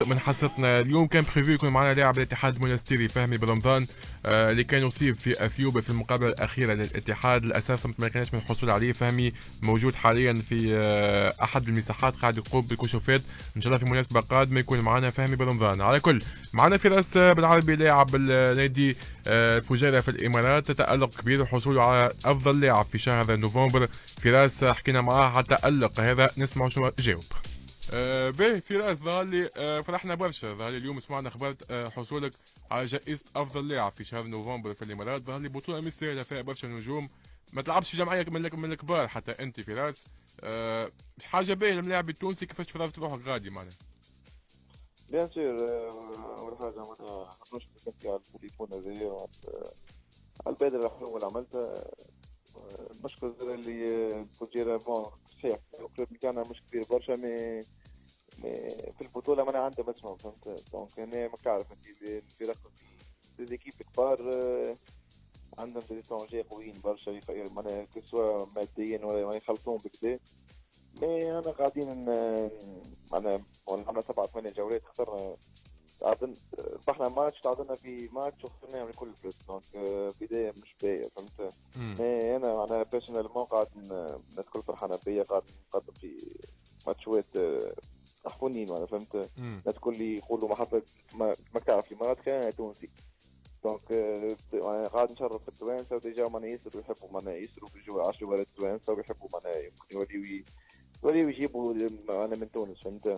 من حصتنا اليوم كان بريفي يكون معنا لاعب الاتحاد المنستيري فهمي برمضان اللي كان يصيب في اثيوبيا في المقابله الاخيره للاتحاد. للاسف ما كانش من الحصول عليه. فهمي موجود حاليا في احد المساحات قاعد يقوم بالكشوفات. ان شاء الله في مناسبه قادمه يكون معنا فهمي برمضان. على كل معنا فراس بالعربي لاعب النادي فجيرة في الامارات، تألق كبير وحصوله على افضل لاعب في شهر نوفمبر. فراس حكينا معاه على التألق هذا، نسمع شنو جاوب. باهي فراس، ظهر لي فرحنا برشا. ظهر لي اليوم سمعنا اخبار حصولك على جائزة افضل لاعب في شهر نوفمبر في الامارات. ظهر لي بطولة مش سهلة فيها برشا نجوم، ما تلعبش في جمعية من الكبار حتى انت فراس. حاجة باهية للاعب التونسي، كيفاش فرضت روحك غادي معنا؟ بيان سور. أول حاجة معناها نشكر كنتي على التليفون هذايا وعلى البادرة الحلوة اللي عملتها. نشكر زاد اللي فوجيرا بون صحيح الكلوب بتاعنا مش كبير برشا، مي في البطولة معناها عندها بسمة، فهمت؟ دونك هنا ماك تعرف انت الفرق في زيكيب كبار عندهم دي سترونجي قويين برشا، معناها كسوا ماديا ولا يخلطون بكدا. مي انا قاعدين معناها عملنا 7 8 جولات، خسرنا تعادلنا، ربحنا ماتش، تعادلنا في ماتش، وخسرنا من كل الفلوس. دونك بدايه مش باهيه، فهمت؟ مي انا معناها بيرسونيلمون قاعد الناس الكل فرحانه بيا، قاعد نقدم في ماتشات حفونين، وانا فهمت؟ الناس الكل يقولوا ما حصل ما تعرف الامارات كان تونسي. دونك قاعد نشرف التوانسه، وديجا معناها يسروا يحبوا معناها يسروا في الجو 10 ولاد التوانسه، ويحبوا معناها يمكن يوليو يجيبوا انا من تونس، فهمت؟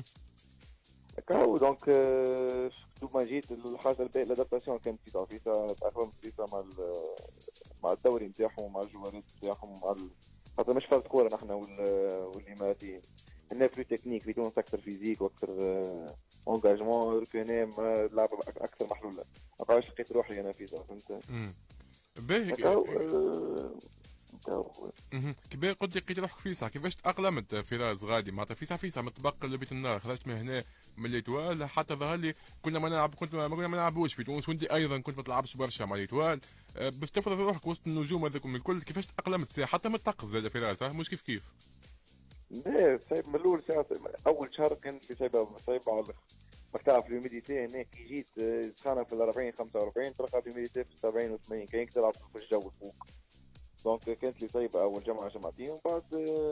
كاو دونك دوما جيت الحاجه الباقيه الادابتاسيون كانت في تعرفيتها، تاقلمت فيها مع الدوري نتاعهم، مع الجوارات نتاعهم، خاطر مش فرد كوره نحن والاماراتيين. هنا في تكنيك، في تونس اكثر فيزيك واكثر انجاجمون، هنا اللعبه اكثر محلوله، ما بقاش لقيت روحي انا فيها، فهمت؟ باهي كيف قلت لقيت روحك فيسع، كيفاش تأقلمت فراس غادي معناتها فيسع من طبق لبيت النار، خرجت من هنا من ليتوال حتى ظهر لي كنا ما نلعب، كنا ما نلعبوش في تونس، وانت ايضا كنت ما تلعبش برشا مع ليتوال. باش تفرض روحك وسط النجوم هذوكم الكل، كيفاش تأقلمت ساعة حتى من الطقس زاد فراس؟ مش كيف لا صعيب من الاول ساعه، اول شهر كانت لي صعيبه على الاخر. ما تعرف الهيوميديتي هناك كي جيت تخانق في 40 45 تلقى الهيوميديتي في 70 و 80، كاين تلعب في الجو فوق. دونك كانت لي صعيبه اول جمعتين، ومن بعد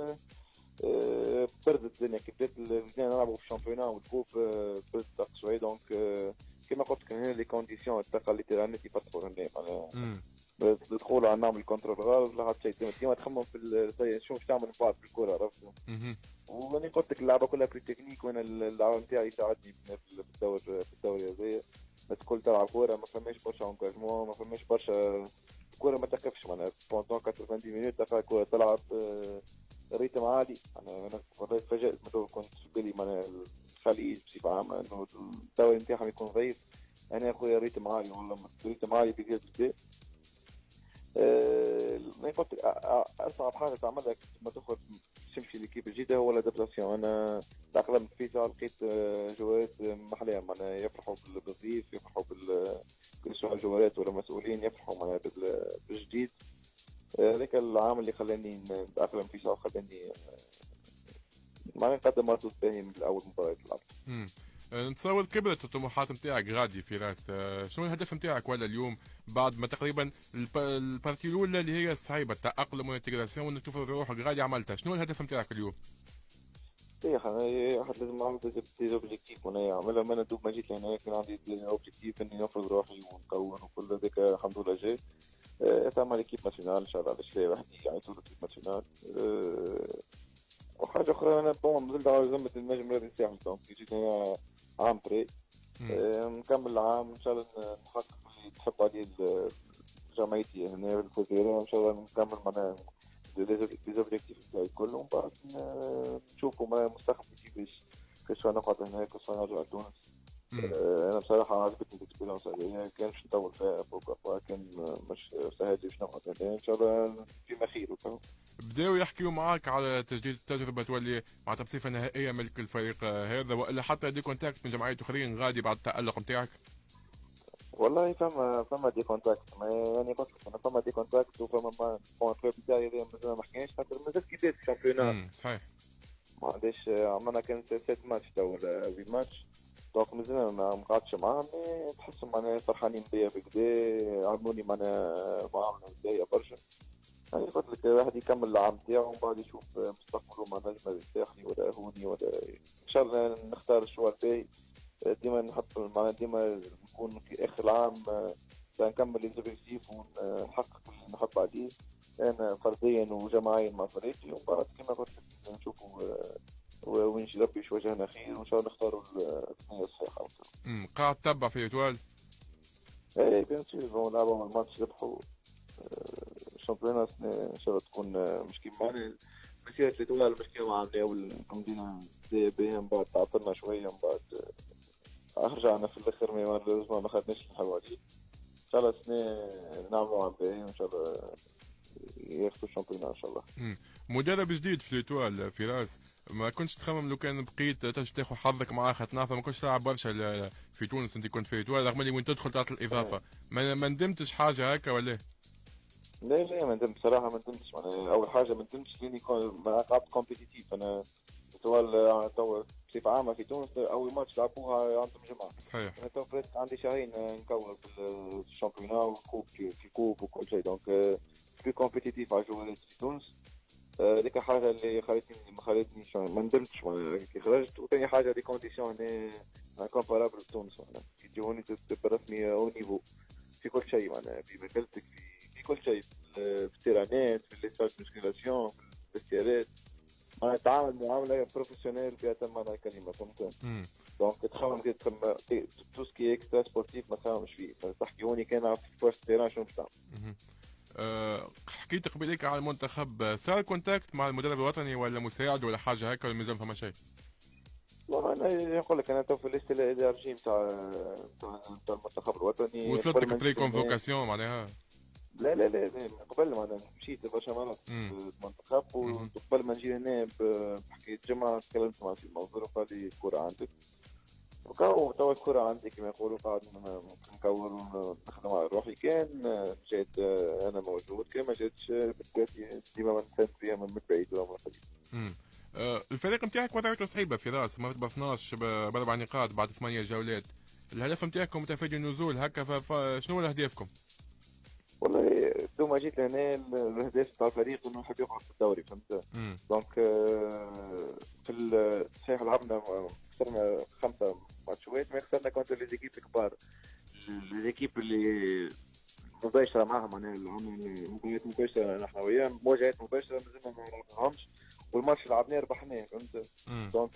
بردت الدنيا كي بدينا نلعبوا في الشامبيونا والكوب، بردت الطقس شويه. دونك كما قلت لك هنا لي كونديسيون الطاقه اللي تيرانيتي يفتحوا هنا معناها تدخلوا على نعمل كونترول غلط، لا حتى شيء ديما تخمم في شو باش تعمل من بعد في الكره، عرفت؟ وانا قلت لك اللعبه كلها في التكنيك، وانا اللعبه نتاعي يساعدني في الدوري هذايا. بس كل تلعب كوره ما فماش برشا انكاجمون، ما فماش برشا الكوره ما تقفش معناها بوندون 90 مينوت تلقى الكوره تلعب ريتم عالي. انا والله تفاجأت من كنت في بالي معناها الخليج بصفه عامه انه الدوري نتاعهم يكون ضعيف. انا يا خويا ريتم عالي، والله ريتم عالي بجد. ما قلت اصعب حاجه تعملها ما تخرج تمشي ليكيب الجديده هو الادابتاسيون. انا تاقلمت في ساعه لقيت جوارات محليه معناها يفرحوا بالضيف، يفرحوا كل سواء جوارات ولا مسؤولين يفرحوا معناها بالجديد. هذاك العامل اللي خلاني نتاقلم في ساعه، خلاني معناها نقدم مردود باهي من اول مباراه لعبتها. نتصور كبرت الطموحات نتاعك غادي فراس. شنو الهدف نتاعك ولا اليوم بعد ما تقريبا البارتي الاولى اللي هي صعيبه التاقلم والانتجراسيون وانك تفرض روحك غادي عملتها، شنو الهدف نتاعك اليوم؟ اي واحد لازم يعمل دي اوبجيكتيف، وانا يعملها. انا دوب ما جيت لهنا كان عندي اوبجيكتيف اني نفرض روحي ونكون وكل هذاك الحمد لله جاي. تعمل اكيب ناسيونال ان شاء الله، علاش لا وحدي يعني طول اكيب ناسيونال. وحاجه اخرى انا بون نزلت على زمة النجم رياضي الساحل، دونك جيت هنا عام بري نكمل العام ان شاء الله نحقق اللي تحب عليه جمعيتي هنا في الجزائر. ان شاء الله نكمل معنا ليزوبجيكتيف نتاعي كلهم، ومن بعد نشوفوا مستقبلي كيفاش نقعد هنا، كيفاش نرجع لتونس. انا بصراحه عجبتني الاكسبيرونس هذه، كان باش نطول فيها بوكا، كان مش سهل باش نقعد هنا. ان شاء الله فيما خير. بداوا يحكيوا معاك على تجديد التجربه تولي مع بصفه نهائيه ملك الفريق هذا، والا حتى دي كونتاكت من جمعيات اخرين غادي بعد التالق نتاعك؟ والله فما دي كونتاكت، يعني قلت لك انا فما دي كونتاكت، وفما بون الكلوب نتاعي مازال ما حكيناش، خاطر مازال كيفاش الشامبيونات صحيح ما عنديش. عملنا كان 7 ماتش تو ولا 8 ماتش، دونك مازلنا ما قعدتش معاهم، تحسهم معناها فرحانين بيا بكدا، عملوني معناها معاملة باهية برشا. يعني قلت لك الواحد يكمل العام تاعو ومن بعد يشوف مستقبله مع نجم يرتاحني ولا هوني ولا ان شاء الله نختار الشوال الباهي. ديما نحط معناها ديما نكون في اخر العام نكمل ليزوبيكتيف ونحقق اللي نحب عليه انا فرديا وجماعيا مع فريقي، ومن بعد كما قلت لك نشوفوا وين ربي يوجهنا خير وان شاء الله نختاروا الثنيه الصحيحه. قاعد تتبع في اتوال؟ ايه بيان سور نلعبوا الماتش ربحوا الشامبيونات ان شاء الله تكون مش كيما معنا مسيرة الإطوال مش كيما عاملة أول مدينة بها، من بعد تعطلنا شوية، من بعد رجعنا في الآخر ما خدناش الحوادي. إن شاء الله السنة نعملوا عام باهي وإن شاء الله ياخذوا الشامبيونات إن شاء الله. مدرب جديد في الإطوال فراس، ما كنتش تخمم لو كان بقيت تاخذ حظك معاه خاطر نعرف ما كنتش تلعب برشا في تونس، أنت كنت في الإطوال رغم اللي وين تدخل تعطي الإضافة، ما ندمتش حاجة هكا ولا؟ لا ما ندمت صراحه، ما ندمتش. معناها اول حاجه ما ندمتش لاني ما قعدت كومبيتيتيف. انا طوال تو بصفه عامه في تونس اول ماتش لعبوها عندهم جمعه صحيح. انا تو فريت عندي شهرين نكور في الشامبيونا والكوب في كوب وكل شيء، دونك في كومبيتيتيف على الجوالات في تونس. ديك حاجه اللي ما خلتنيش ما ندمتش كي خرجت. وثاني حاجه لي كونديسيون هنا كومبارابل بتونس، معناها كي تجوني تبرسني او نيفو في كل شيء، معناها في ماكلتك في كل شيء، في التيرانات في الاستاد مسكيلاسيون في الاستيارات، معناها تعامل معامله بروفيسيونيل فيها تم معناها الكلمه، فهمت؟ دونك تخمم تو سكي اكسترا سبورتيف ما تخممش فيه، تحكيوني كان في بوست تيران شنو باش تعمل. حكيت قبيلك على المنتخب، صار كونتاكت مع المدرب الوطني ولا مساعد ولا حاجه هكا ولا مازال فما شيء؟ والله انا نقول لك انا تو في الليست الادارجي نتاع المنتخب الوطني. وصلتك بري كونفوكاسيون معناها؟ لا قبل ما انا مشيت برشا مرات في المنتخب، وقبل ما نجي هنا بحكي جمعه تكلمت مع سي الموضوع وقال لي الكره عندك، وكاو توا الكره عندي كما يقولوا قاعد نكور ونخدم على روحي. كان جات انا موجود، كان ما جاتش بالتالي ديما ما نستند فيها من بعيد ولا من قريب. الفريق نتاعك وضعيته صعيبه في راس، مرتبه 12 باربع نقاط بعد 8 جولات. الهدف نتاعكم تفادي النزول هكا، فشنو اهدافكم؟ والله دوما جيت لهنا الاهداف تاع الفريق انه يحب يقعد في الدوري، فهمت؟ دونك في صحيح لعبنا خسرنا 5 ماتشات، ما خسرنا كونتر لي زيكيب الكبار، لي زيكيب اللي مباشره معاهم، معناها مباريات مباشره نحن وياهم، مواجهات مباشره مازلنا ما لعبناهمش، والماتش اللي لعبناه ربحناه، فهمت؟ دونك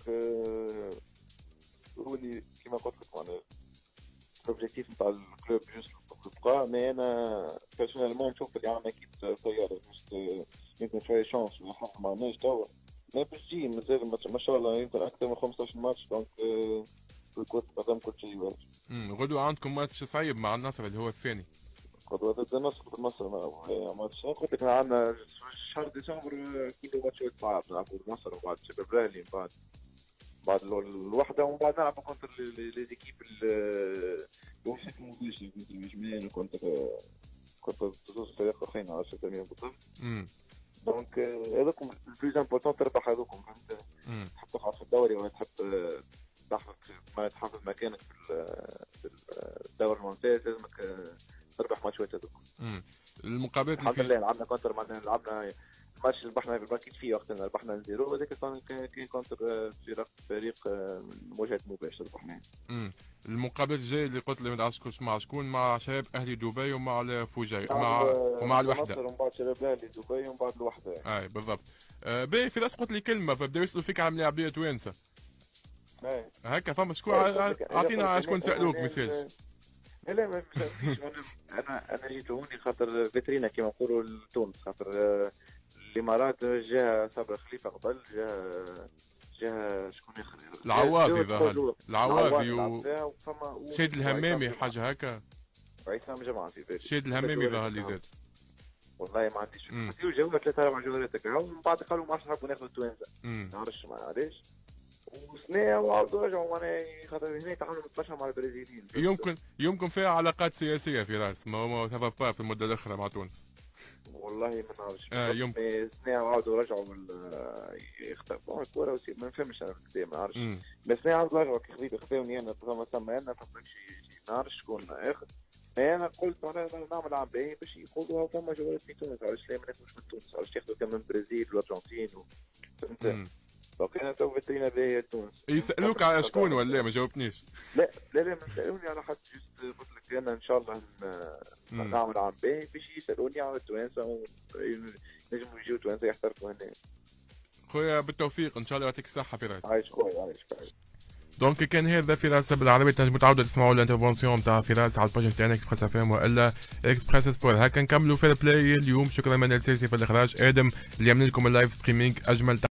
هو اللي كيما قلت لك معناها الأوبجيكتيف نتاع الكلوب جوست تبقى. مي أنا بيرسونيلمون نشوف اللي عندنا كيب طيارة يمكن شوية شانس ونحقق ما عندناش توا، مي باش تجي مازال ما شاء الله يمكن أكثر من 15 ماتش، دونك الكل قدم كل شيء واجب. غدوة عندكم ماتش صعيب مع النصر اللي هو الثاني. غدوة ضد النصر ماتش قلت لك عندنا شهر ديسمبر كله ماتشات صعب، نلعبوا النصر وبعد شباب الأهلي بعد الوحده، ومن بعد نلعب كونتر لي زيكيب الوحده المباشره كونتر الجمال كونتر زوج فريق اخرين على سبيل المثال بالضبط. دونك هذوكم البلوز امبورتون تربح هذوكم، فهمت؟ تحب تقعد في الدوري ولا تحب تحافظ مكانك في الدوري الممتاز، لازمك تربح ماتشات هذوكم. المقابلات الحمد لله لعبنا كونتر، معناها لعبنا الماتش اللي ربحنا بالباكيت فيه وقتنا ربحنا 0، هذاك كان كونتر فريق مواجهه مباشره ربحناه. المقابلات الجايه اللي قلت لي مع شكون؟ مع شباب اهلي دبي ومع الفوجي ومع الوحده، ومن بعد شباب اهلي دبي ومن بعد الوحده يعني. اي بالضبط. باهي في قلت لي كلمه فبداو يسالوا فيك على ملاعبيه توانسه هكا، فما شكون اعطينا شكون سالوك ميساج؟ لا ما فيش. انا جيت هوني خاطر فيترينا كيما نقولوا لتونس، خاطر الامارات جا صبري خليفه قبل، جا شكون اخر العواضي ظهر العواضي شاد الهمامي حاجه هكا، عصام جمعه في بالي شاد الهمامي ظهر لي زاد. والله ما عنديش فكره، جاوبنا 3-4 جولات هكا، ومن بعد قالوا ما عادش نحبوا ناخذوا التوانسه، ما نعرفش علاش، وسنة وعاودوا رجعوا معناها خاطر هنا تعاملوا برشا مع البرازيليين. يمكن فيها علاقات سياسيه في راس، ما سبب في المده الاخرى مع تونس. والله ما نعرفش يمكن سنة عاودوا رجعوا يختاروا الكورة وسيب ما نفهمش انا ما نعرفش. مم. بس سنة عاودوا رجعوا كي خذيت خذوني انا ثم انا فهمت ما نعرفش شكون اخذ. انا قلت انا نعمل عام باهي باش يقولوا فما جولات في تونس، علاش لا ما ناكلوش من تونس، علاش ياخذوا كم من البرازيل والارجنتين فهمت. دونك انا تو فيترينا باهية تونس. يسألوك على شكون ولا ما جاوبتنيش؟ لا ما سألوني على حد، جست قلت لك انا ان شاء الله نعمل عام باهي باش يسألوني على التوانسة نجموا يجيو توانسة يحترفوا هنا. خويا بالتوفيق ان شاء الله يعطيك الصحة فراس. عايش خويا عايش. دونك كان هذا فراس بالعربي، تنجموا تعاودوا تسمعوا الانترفونسيون تاع فراس على الباج نتاعنا اكسبريس اف ام والا اكسبريس سبور. هكا نكملوا في البلاي اليوم. شكرا منال سيسي في الاخراج، ادم اللي يعمل لكم اللايف ستريمينج. اجمل